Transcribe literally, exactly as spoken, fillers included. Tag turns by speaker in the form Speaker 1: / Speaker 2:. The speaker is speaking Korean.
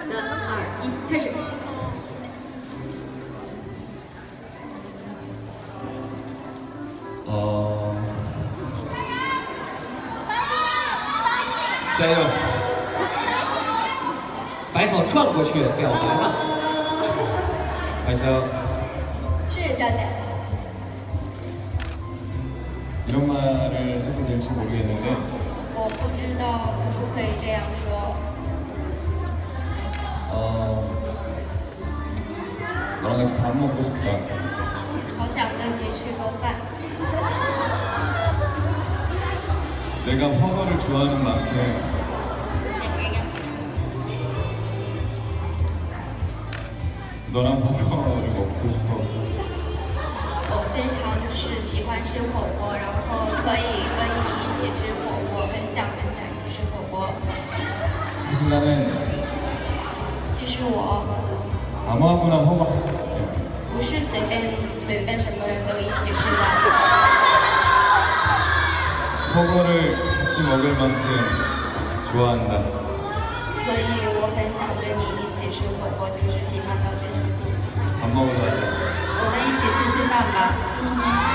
Speaker 1: 三二一，开始。
Speaker 2: 哦，加油！
Speaker 3: 百草转过去，表白了。
Speaker 2: 开销。
Speaker 1: 是教练。
Speaker 2: 이런 말을 해도 될지 모르겠는데
Speaker 4: 我不知道可不可以这样说。
Speaker 2: 어, 너랑 같이 밥 먹고 싶다.
Speaker 4: 好想跟你吃个饭。
Speaker 2: 내가 허거를 좋아하는 만큼 너랑 허거를 먹고 싶어.
Speaker 4: 我非常是喜欢吃火锅，然后可以跟你一起吃火锅，很想很想一起吃火锅。
Speaker 2: 사실 나는
Speaker 4: 其实我
Speaker 2: 아무하고나 허거
Speaker 4: 不是随便随便什么人都一起吃的。
Speaker 2: 허거를 같이 먹을 만큼 좋아한다.
Speaker 4: 所以我很想跟你一起吃火锅，就是喜欢到这程度。
Speaker 2: 밥 먹으러 가자.
Speaker 4: 我们一起去吃饭吧。